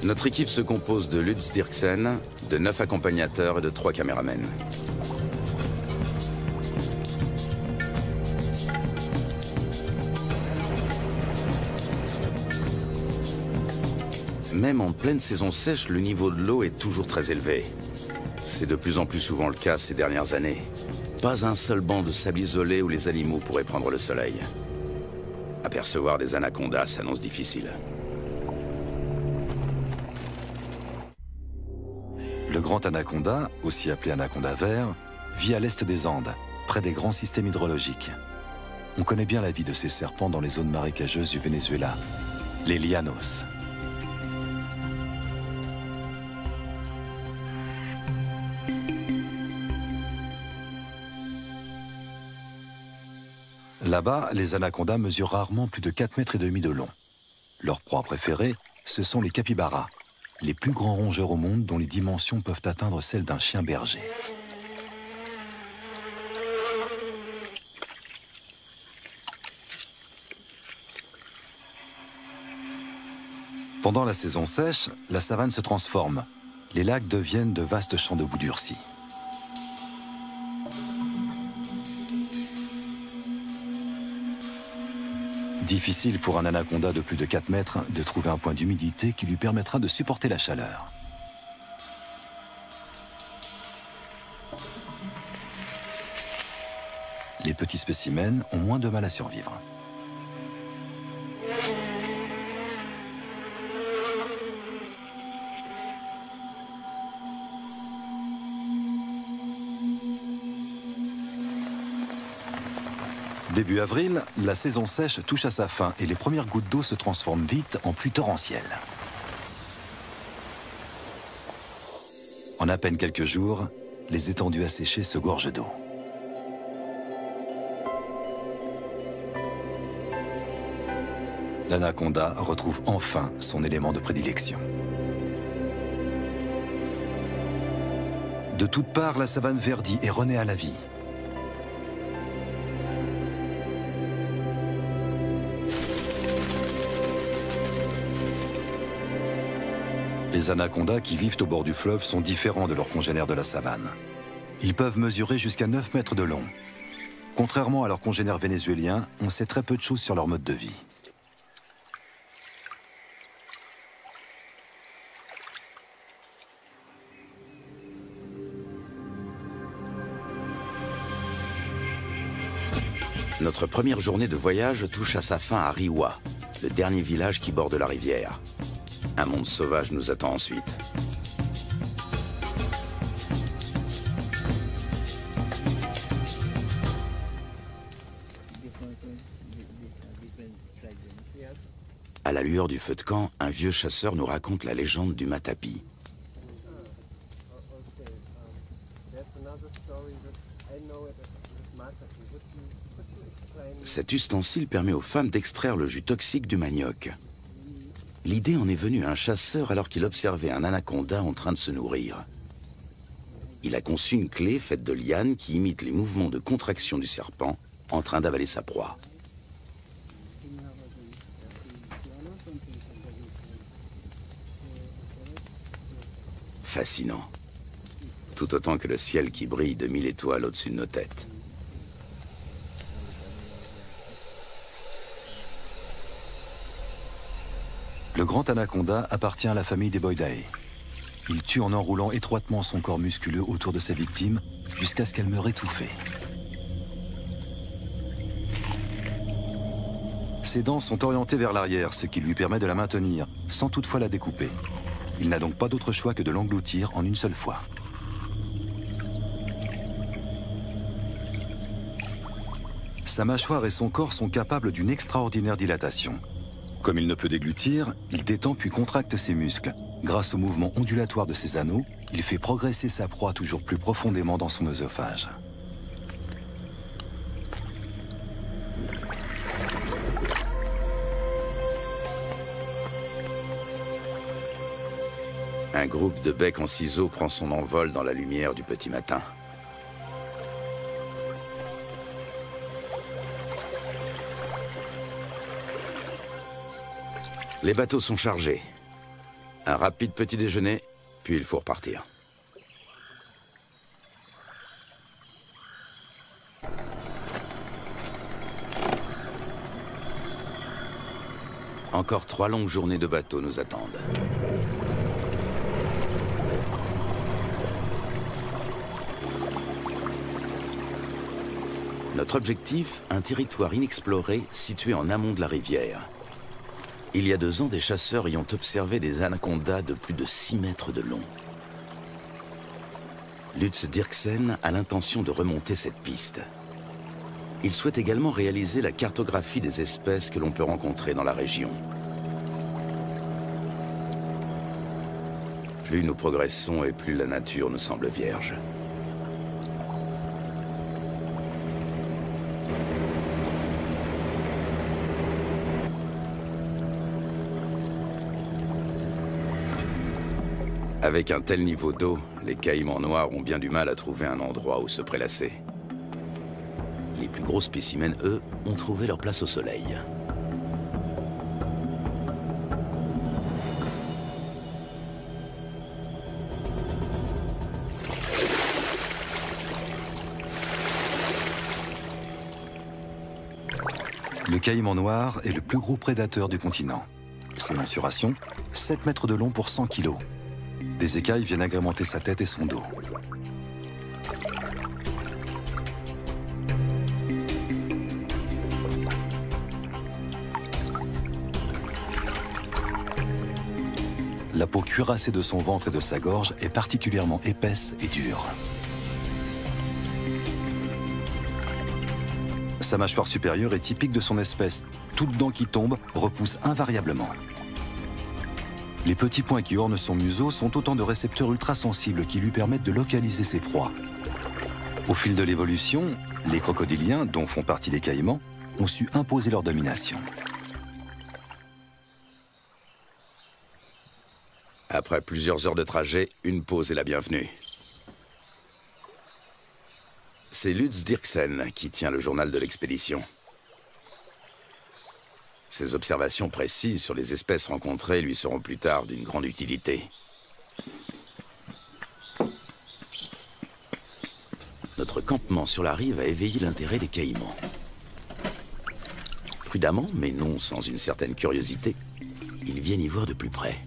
Notre équipe se compose de Lutz Dirksen, de 9 accompagnateurs et de 3 caméramens. Même en pleine saison sèche, le niveau de l'eau est toujours très élevé. C'est de plus en plus souvent le cas ces dernières années. Pas un seul banc de sable isolé où les animaux pourraient prendre le soleil. Apercevoir des anacondas s'annonce difficile. Le grand anaconda, aussi appelé anaconda vert, vit à l'est des Andes, près des grands systèmes hydrologiques. On connaît bien la vie de ces serpents dans les zones marécageuses du Venezuela, les llanos. Là-bas, les anacondas mesurent rarement plus de 4,5 mètres de long. Leur proie préférée, ce sont les capybaras, les plus grands rongeurs au monde dont les dimensions peuvent atteindre celles d'un chien berger. Pendant la saison sèche, la savane se transforme. Les lacs deviennent de vastes champs de boue durcie. Difficile pour un anaconda de plus de 4 mètres de trouver un point d'humidité qui lui permettra de supporter la chaleur. Les petits spécimens ont moins de mal à survivre. Début avril, la saison sèche touche à sa fin et les premières gouttes d'eau se transforment vite en pluie torrentielle. En à peine quelques jours, les étendues asséchées se gorgent d'eau. L'anaconda retrouve enfin son élément de prédilection. De toutes parts, la savane verdit et renaît à la vie. Les anacondas qui vivent au bord du fleuve sont différents de leurs congénères de la savane. Ils peuvent mesurer jusqu'à 9 mètres de long. Contrairement à leurs congénères vénézuéliens, on sait très peu de choses sur leur mode de vie. Notre première journée de voyage touche à sa fin à Riwa, le dernier village qui borde la rivière. Un monde sauvage nous attend ensuite. À la lueur du feu de camp, un vieux chasseur nous raconte la légende du matapi. Cet ustensile permet aux femmes d'extraire le jus toxique du manioc. L'idée en est venue à un chasseur alors qu'il observait un anaconda en train de se nourrir. Il a conçu une clé faite de lianes qui imite les mouvements de contraction du serpent en train d'avaler sa proie. Fascinant. Tout autant que le ciel qui brille de 1000 étoiles au-dessus de nos têtes. Le grand anaconda appartient à la famille des Boidae. Il tue en enroulant étroitement son corps musculeux autour de sa victime jusqu'à ce qu'elle meure étouffée. Ses dents sont orientées vers l'arrière, ce qui lui permet de la maintenir, sans toutefois la découper. Il n'a donc pas d'autre choix que de l'engloutir en une seule fois. Sa mâchoire et son corps sont capables d'une extraordinaire dilatation. Comme il ne peut déglutir, il détend puis contracte ses muscles. Grâce au mouvement ondulatoire de ses anneaux, il fait progresser sa proie toujours plus profondément dans son œsophage. Un groupe de becs en ciseaux prend son envol dans la lumière du petit matin. Les bateaux sont chargés. Un rapide petit déjeuner, puis il faut repartir. Encore 3 longues journées de bateau nous attendent. Notre objectif, un territoire inexploré situé en amont de la rivière. Il y a 2 ans, des chasseurs y ont observé des anacondas de plus de 6 mètres de long. Lutz Dirksen a l'intention de remonter cette piste. Il souhaite également réaliser la cartographie des espèces que l'on peut rencontrer dans la région. Plus nous progressons et plus la nature nous semble vierge. Avec un tel niveau d'eau, les caïmans noirs ont bien du mal à trouver un endroit où se prélasser. Les plus gros spécimens, eux, ont trouvé leur place au soleil. Le caïman noir est le plus gros prédateur du continent. Ses mensurations, 7 mètres de long pour 100 kilos. Des écailles viennent agrémenter sa tête et son dos. La peau cuirassée de son ventre et de sa gorge est particulièrement épaisse et dure. Sa mâchoire supérieure est typique de son espèce. Toute dent qui tombe repousse invariablement. Les petits points qui ornent son museau sont autant de récepteurs ultrasensibles qui lui permettent de localiser ses proies. Au fil de l'évolution, les crocodiliens, dont font partie les caïmans, ont su imposer leur domination. Après plusieurs heures de trajet, une pause est la bienvenue. C'est Lutz Dirksen qui tient le journal de l'expédition. Ses observations précises sur les espèces rencontrées lui seront plus tard d'une grande utilité. Notre campement sur la rive a éveillé l'intérêt des caïmans. Prudemment, mais non sans une certaine curiosité, ils viennent y voir de plus près.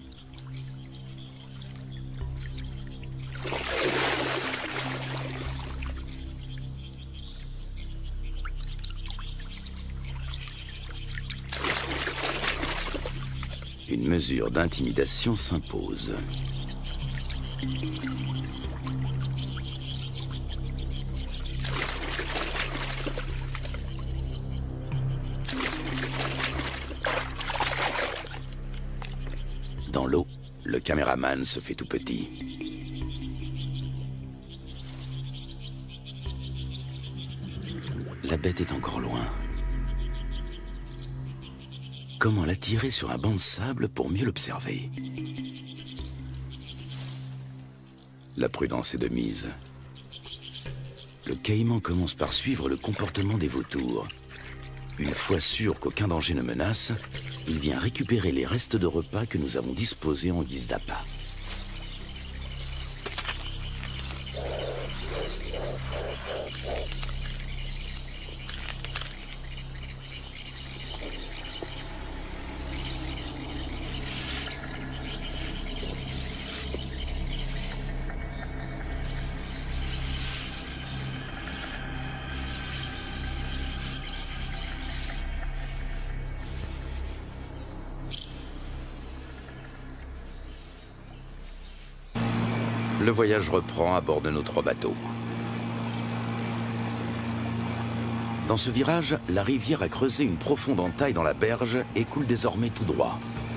Une mesure d'intimidation s'impose. Dans l'eau, le caméraman se fait tout petit. La bête est encore loin. Comment l'attirer sur un banc de sable pour mieux l'observer? La prudence est de mise. Le caïman commence par suivre le comportement des vautours. Une fois sûr qu'aucun danger ne menace, il vient récupérer les restes de repas que nous avons disposés en guise d'appât. Le voyage reprend à bord de nos 3 bateaux. Dans ce virage, la rivière a creusé une profonde entaille dans la berge et coule désormais tout droit.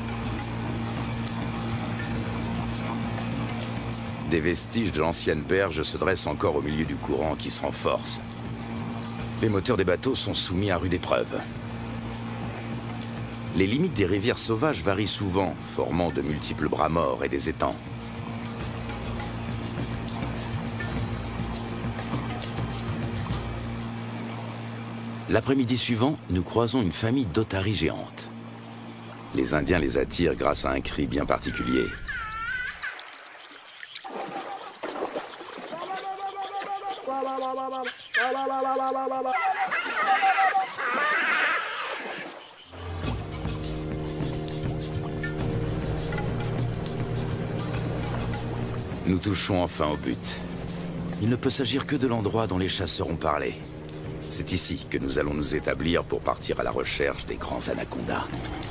Des vestiges de l'ancienne berge se dressent encore au milieu du courant qui se renforce. Les moteurs des bateaux sont soumis à rude épreuve. Les limites des rivières sauvages varient souvent, formant de multiples bras morts et des étangs. L'après-midi suivant, nous croisons une famille d'otaries géantes. Les Indiens les attirent grâce à un cri bien particulier. Nous touchons enfin au but. Il ne peut s'agir que de l'endroit dont les chasseurs ont parlé. C'est ici que nous allons nous établir pour partir à la recherche des grands anacondas.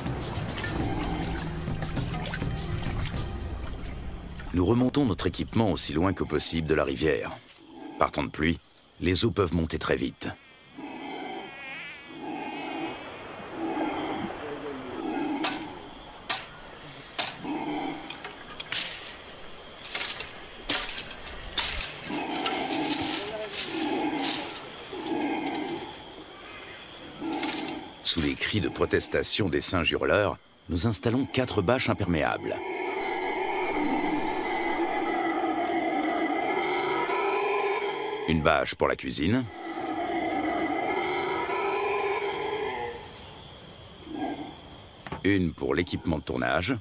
Nous remontons notre équipement aussi loin que possible de la rivière. Par temps de pluie, les eaux peuvent monter très vite. Sous les cris de protestation des singes hurleurs, nous installons 4 bâches imperméables. Une bâche pour la cuisine. Une pour l'équipement de tournage.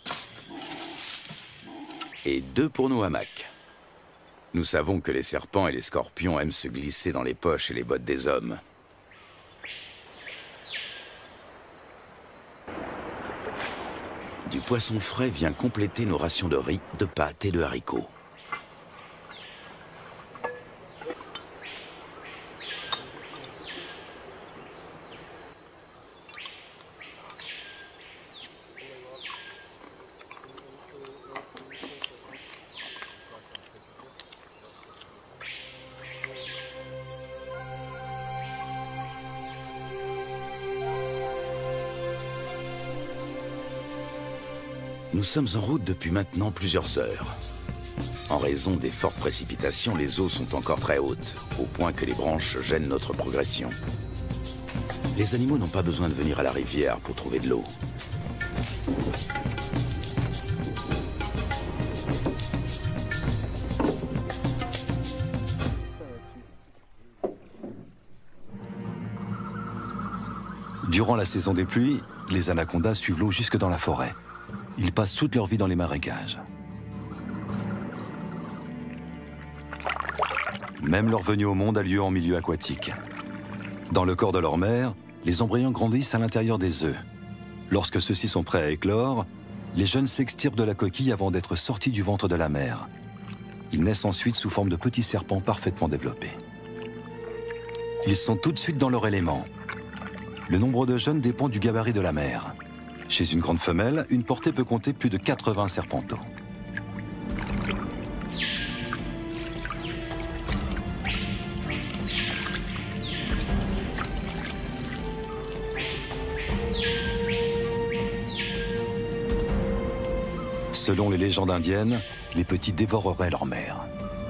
Et 2 pour nos hamacs. Nous savons que les serpents et les scorpions aiment se glisser dans les poches et les bottes des hommes. Du poisson frais vient compléter nos rations de riz, de pâtes et de haricots. Nous sommes en route depuis maintenant plusieurs heures. En raison des fortes précipitations, les eaux sont encore très hautes, au point que les branches gênent notre progression. Les animaux n'ont pas besoin de venir à la rivière pour trouver de l'eau. Durant la saison des pluies, les anacondas suivent l'eau jusque dans la forêt. Ils passent toute leur vie dans les marécages. Même leur venue au monde a lieu en milieu aquatique. Dans le corps de leur mère, les embryons grandissent à l'intérieur des œufs. Lorsque ceux-ci sont prêts à éclore, les jeunes s'extirpent de la coquille avant d'être sortis du ventre de la mère. Ils naissent ensuite sous forme de petits serpents parfaitement développés. Ils sont tout de suite dans leur élément. Le nombre de jeunes dépend du gabarit de la mère. Chez une grande femelle, une portée peut compter plus de 80 serpenteaux. Selon les légendes indiennes, les petits dévoreraient leur mère.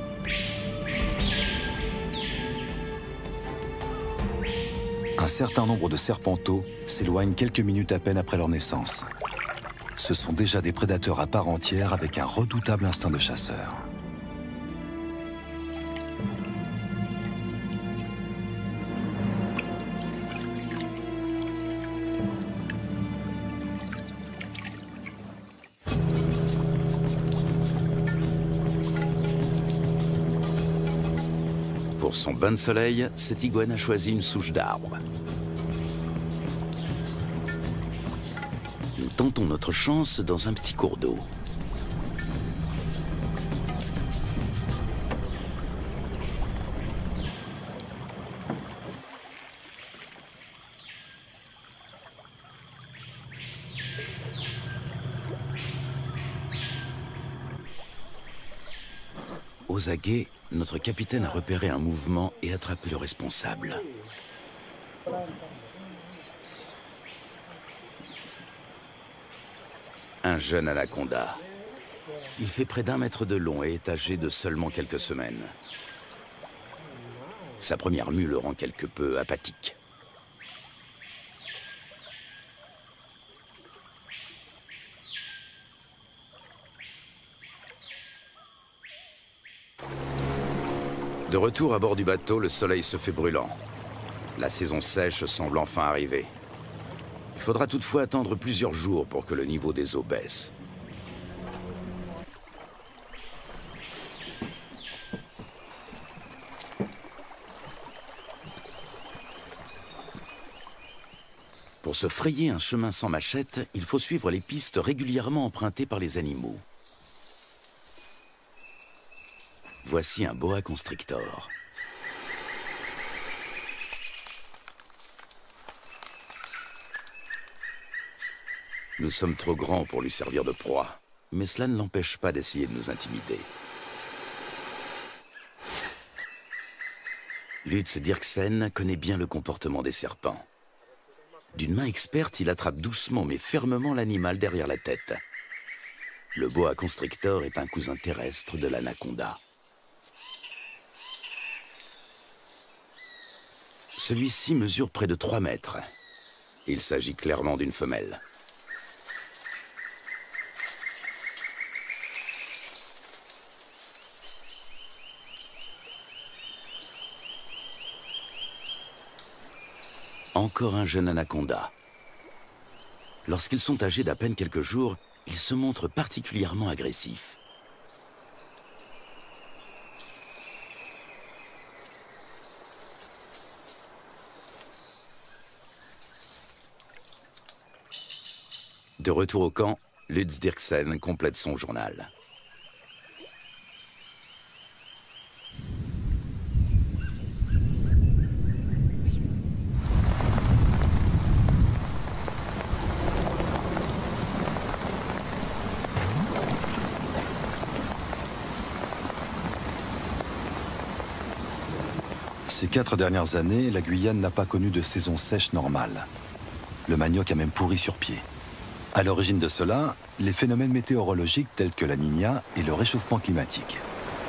Un certain nombre de serpenteaux s'éloignent quelques minutes à peine après leur naissance. Ce sont déjà des prédateurs à part entière avec un redoutable instinct de chasseur. Pour son bain de soleil, cette iguane a choisi une souche d'arbre. Nous tentons notre chance dans un petit cours d'eau. Aux aguets, notre capitaine a repéré un mouvement et attrapé le responsable. Un jeune anaconda. Il fait près d'1 mètre de long et est âgé de seulement quelques semaines. Sa première mue le rend quelque peu apathique. De retour à bord du bateau, le soleil se fait brûlant. La saison sèche semble enfin arriver. Il faudra toutefois attendre plusieurs jours pour que le niveau des eaux baisse. Pour se frayer un chemin sans machette, il faut suivre les pistes régulièrement empruntées par les animaux. Voici un boa constrictor. Nous sommes trop grands pour lui servir de proie, mais cela ne l'empêche pas d'essayer de nous intimider. Lutz Dirksen connaît bien le comportement des serpents. D'une main experte, il attrape doucement mais fermement l'animal derrière la tête. Le boa constrictor est un cousin terrestre de l'anaconda. Celui-ci mesure près de 3 mètres. Il s'agit clairement d'une femelle. Encore un jeune anaconda. Lorsqu'ils sont âgés d'à peine quelques jours, ils se montrent particulièrement agressifs. De retour au camp, Lutz Dirksen complète son journal. Ces 4 dernières années, la Guyane n'a pas connu de saison sèche normale. Le manioc a même pourri sur pied. À l'origine de cela, les phénomènes météorologiques tels que la Niña et le réchauffement climatique.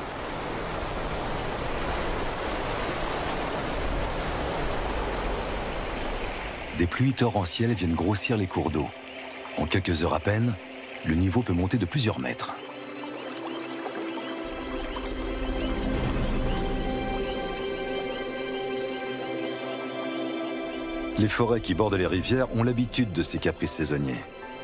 Des pluies torrentielles viennent grossir les cours d'eau. En quelques heures à peine, le niveau peut monter de plusieurs mètres. Les forêts qui bordent les rivières ont l'habitude de ces caprices saisonniers.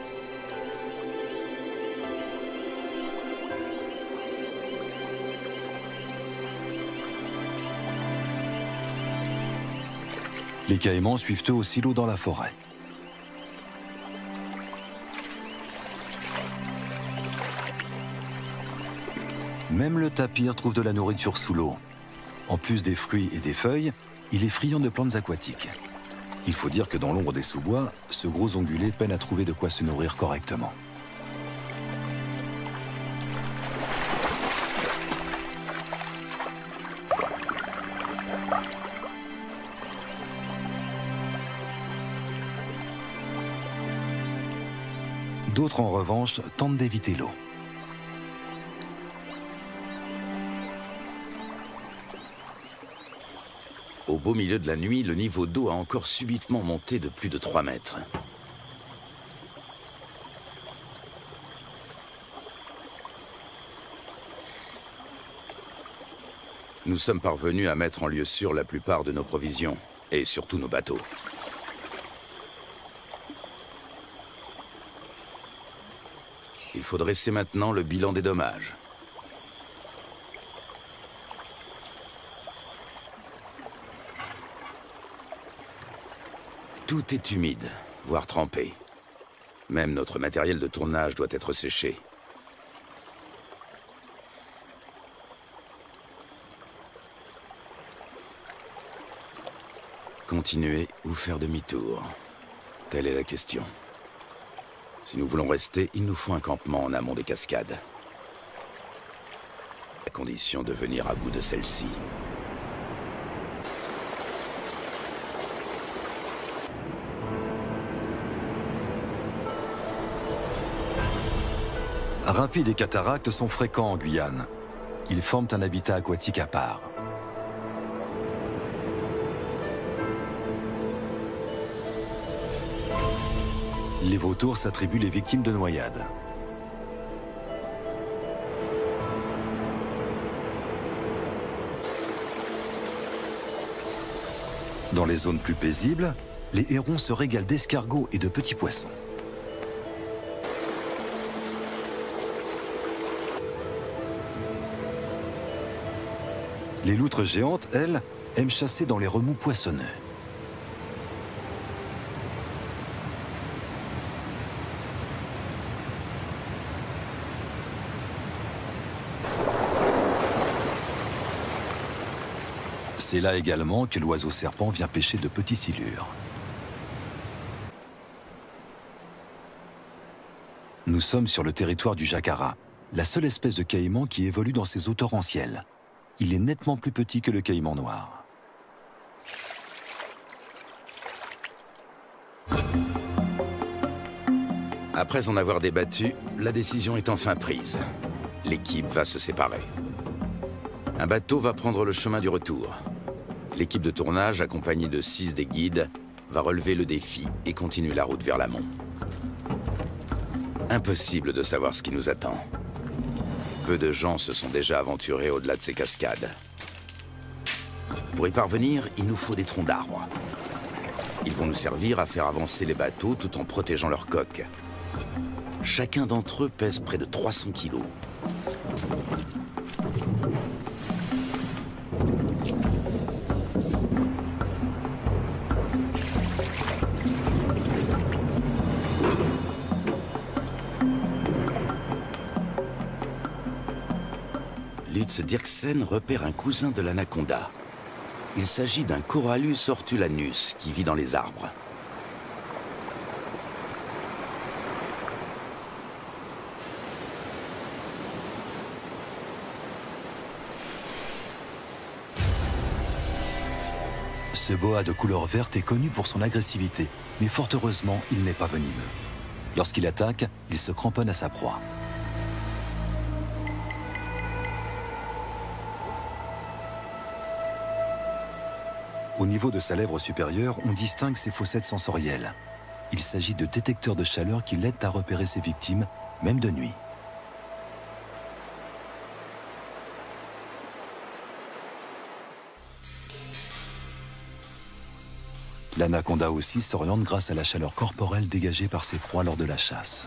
Les caïmans suivent eux aussi l'eau dans la forêt. Même le tapir trouve de la nourriture sous l'eau. En plus des fruits et des feuilles, il est friand de plantes aquatiques. Il faut dire que dans l'ombre des sous-bois, ce gros ongulé peine à trouver de quoi se nourrir correctement. D'autres, en revanche, tentent d'éviter l'eau. Au beau milieu de la nuit, le niveau d'eau a encore subitement monté de plus de 3 mètres. Nous sommes parvenus à mettre en lieu sûr la plupart de nos provisions, et surtout nos bateaux. Il faut dresser maintenant le bilan des dommages. Tout est humide, voire trempé. Même notre matériel de tournage doit être séché. Continuer ou faire demi-tour? Telle est la question. Si nous voulons rester, il nous faut un campement en amont des cascades. À condition de venir à bout de celle-ci. Rapides et cataractes sont fréquents en Guyane. Ils forment un habitat aquatique à part. Les vautours s'attribuent les victimes de noyades. Dans les zones plus paisibles, les hérons se régalent d'escargots et de petits poissons. Les loutres géantes, elles, aiment chasser dans les remous poissonneux. C'est là également que l'oiseau serpent vient pêcher de petits silures. Nous sommes sur le territoire du jacara, la seule espèce de caïman qui évolue dans ces eaux torrentielles. Il est nettement plus petit que le caïman noir. Après en avoir débattu, la décision est enfin prise. L'équipe va se séparer. Un bateau va prendre le chemin du retour. L'équipe de tournage, accompagnée de 6 des guides, va relever le défi et continuer la route vers l'amont. Impossible de savoir ce qui nous attend. Peu de gens se sont déjà aventurés au-delà de ces cascades. Pour y parvenir, il nous faut des troncs d'arbres. Ils vont nous servir à faire avancer les bateaux tout en protégeant leurs coques. Chacun d'entre eux pèse près de 300 kilos. Lutz Dirksen repère un cousin de l'anaconda. Il s'agit d'un Corallus ortulanus qui vit dans les arbres. Ce boa de couleur verte est connu pour son agressivité, mais fort heureusement, il n'est pas venimeux. Lorsqu'il attaque, il se cramponne à sa proie. Au niveau de sa lèvre supérieure, on distingue ses fossettes sensorielles. Il s'agit de détecteurs de chaleur qui l'aident à repérer ses victimes, même de nuit. L'anaconda aussi s'oriente grâce à la chaleur corporelle dégagée par ses proies lors de la chasse.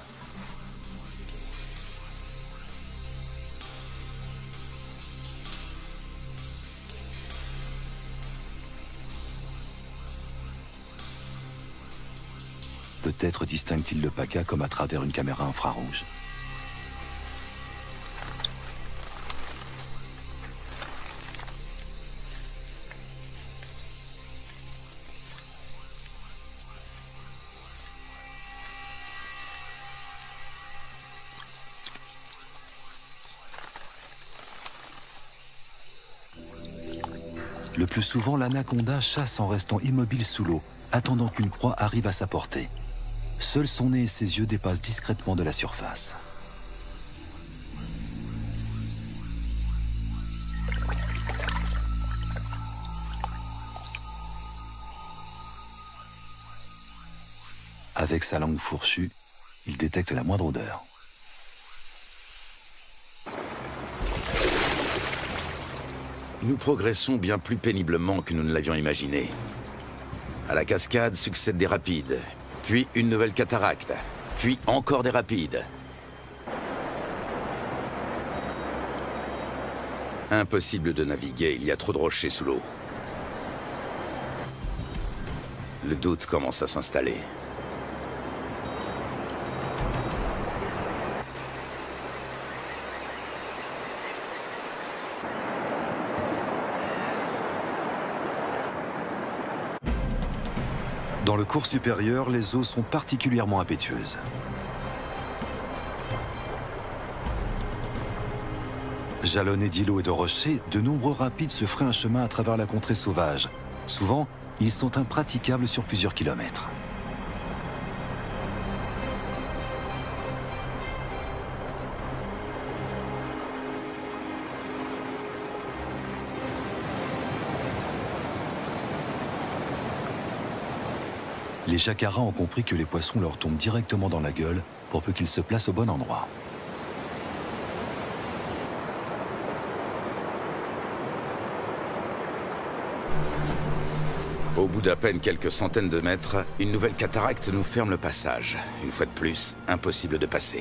Peut-être distingue-t-il le paca comme à travers une caméra infrarouge. Le plus souvent, l'anaconda chasse en restant immobile sous l'eau, attendant qu'une proie arrive à sa portée. Seul son nez et ses yeux dépassent discrètement de la surface. Avec sa langue fourchue, il détecte la moindre odeur. Nous progressons bien plus péniblement que nous ne l'avions imaginé. À la cascade succèdent des rapides, puis une nouvelle cataracte, puis encore des rapides. Impossible de naviguer, il y a trop de rochers sous l'eau. Le doute commence à s'installer. Dans le cours supérieur, les eaux sont particulièrement impétueuses. Jalonnés d'îlots et de rochers, de nombreux rapides se frayent un chemin à travers la contrée sauvage. Souvent, ils sont impraticables sur plusieurs kilomètres. Les jacaras ont compris que les poissons leur tombent directement dans la gueule pour peu qu'ils se placent au bon endroit. Au bout d'à peine quelques centaines de mètres, une nouvelle cataracte nous ferme le passage. Une fois de plus, impossible de passer.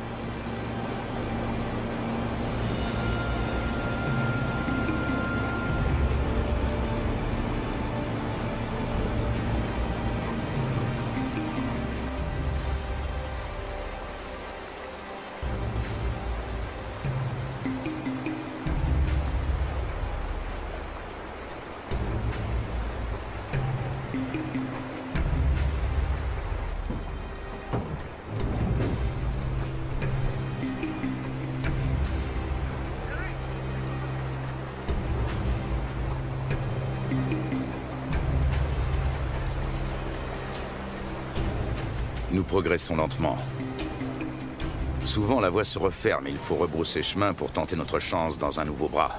Nous progressons lentement. Souvent, la voie se referme et il faut rebrousser chemin pour tenter notre chance dans un nouveau bras.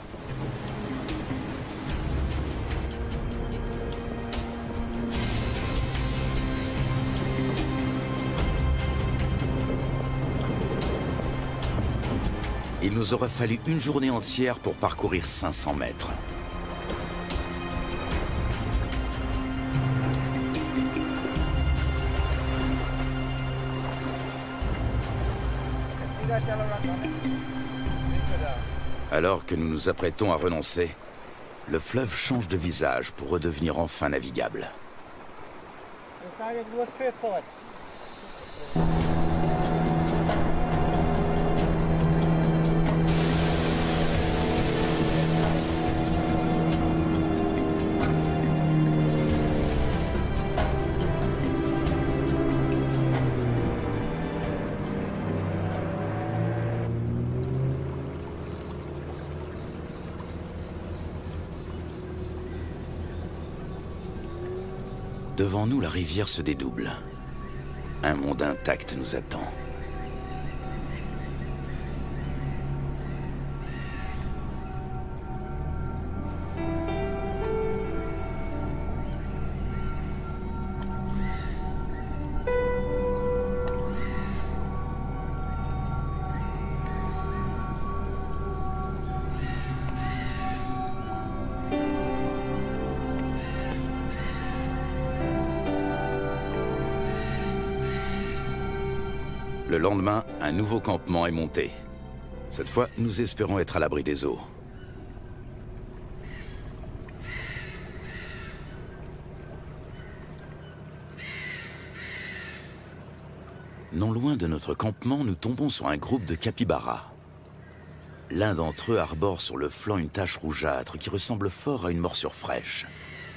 Il nous aura fallu une journée entière pour parcourir 500 mètres. Alors que nous nous apprêtons à renoncer, le fleuve change de visage pour redevenir enfin navigable. Devant nous, la rivière se dédouble. Un monde intact nous attend. Le lendemain, un nouveau campement est monté. Cette fois, nous espérons être à l'abri des eaux. Non loin de notre campement, nous tombons sur un groupe de capybaras. L'un d'entre eux arbore sur le flanc une tache rougeâtre qui ressemble fort à une morsure fraîche.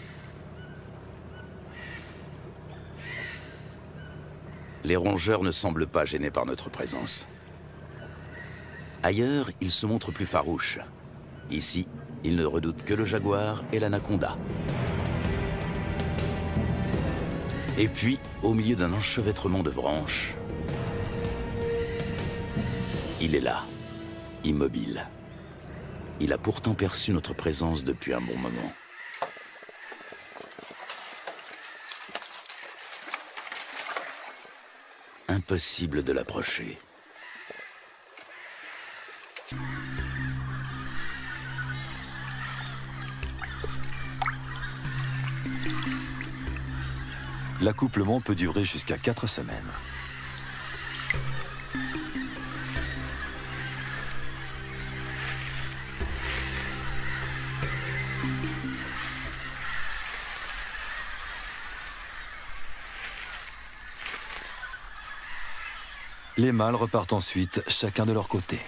Les rongeurs ne semblent pas gênés par notre présence. Ailleurs, ils se montrent plus farouches. Ici, ils ne redoutent que le jaguar et l'anaconda. Et puis, au milieu d'un enchevêtrement de branches, il est là, immobile. Il a pourtant perçu notre présence depuis un bon moment. Impossible de l'approcher. L'accouplement peut durer jusqu'à 4 semaines. Les mâles repartent ensuite, chacun de leur côté.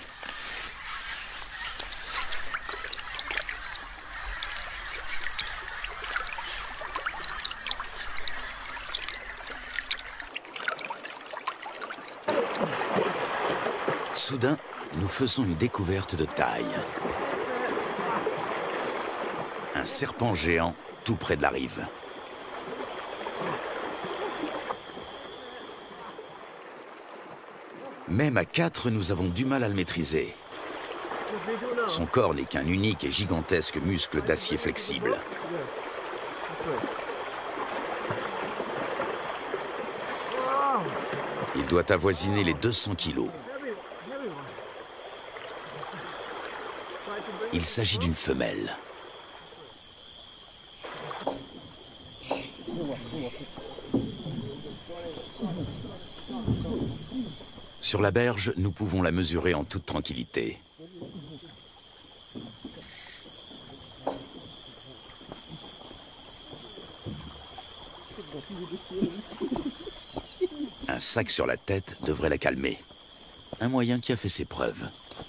Soudain, nous faisons une découverte de taille. Un serpent géant tout près de la rive. Même à 4, nous avons du mal à le maîtriser. Son corps n'est qu'un unique et gigantesque muscle d'acier flexible. Il doit avoisiner les 200 kilos. Il s'agit d'une femelle. Sur la berge, nous pouvons la mesurer en toute tranquillité. Un sac sur la tête devrait la calmer. Un moyen qui a fait ses preuves.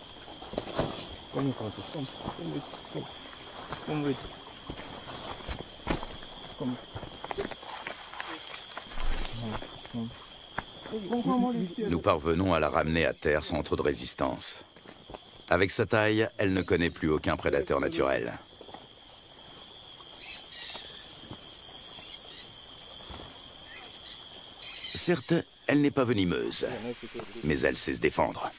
Nous parvenons à la ramener à terre sans trop de résistance. Avec sa taille, elle ne connaît plus aucun prédateur naturel. Certes, elle n'est pas venimeuse, mais elle sait se défendre.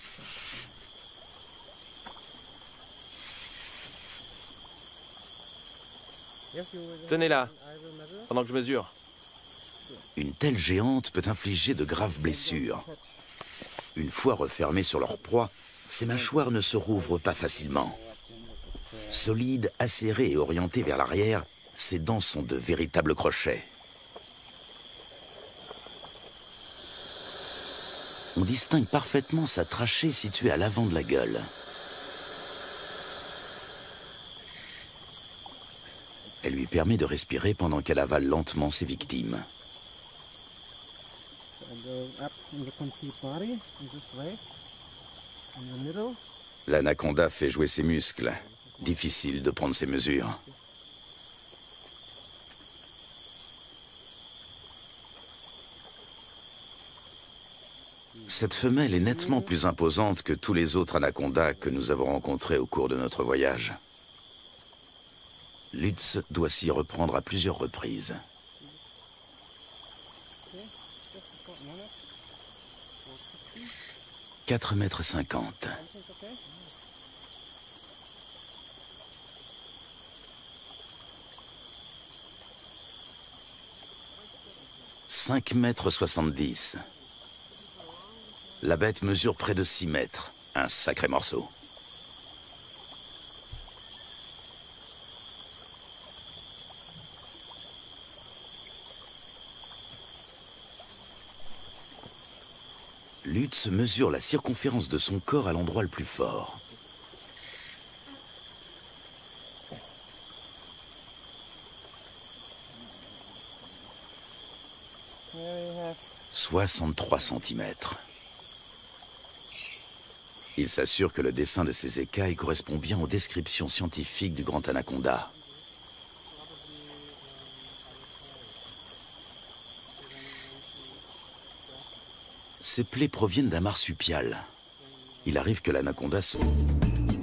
Tenez-la, pendant que je mesure. Une telle géante peut infliger de graves blessures. Une fois refermées sur leur proie, ses mâchoires ne se rouvrent pas facilement. Solides, acérées et orientées vers l'arrière, ses dents sont de véritables crochets. On distingue parfaitement sa trachée située à l'avant de la gueule. Elle lui permet de respirer pendant qu'elle avale lentement ses victimes. L'anaconda fait jouer ses muscles. Difficile de prendre ses mesures. Cette femelle est nettement plus imposante que tous les autres anacondas que nous avons rencontrés au cours de notre voyage. Lutz doit s'y reprendre à plusieurs reprises. « 4,50 m. « 5,70 m. La bête mesure près de 6 mètres. Un sacré morceau. Lutz mesure la circonférence de son corps à l'endroit le plus fort. « 63 cm. Il s'assure que le dessin de ses écailles correspond bien aux descriptions scientifiques du grand anaconda. Ces plaies proviennent d'un marsupial. Il arrive que l'anaconda se...